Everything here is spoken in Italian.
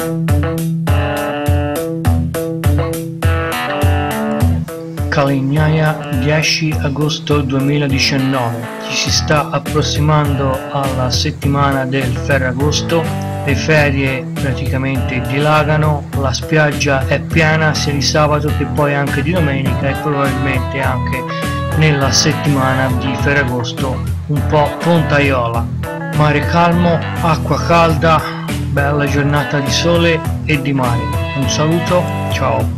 Calegnaia, 10 agosto 2019. Ci si sta approssimando alla settimana del Ferragosto, le ferie praticamente dilagano, la spiaggia è piena sia di sabato che poi anche di domenica e probabilmente anche nella settimana di Ferragosto un po' pontaiola. Mare calmo, acqua calda, bella giornata di sole e di mare. Un saluto, ciao!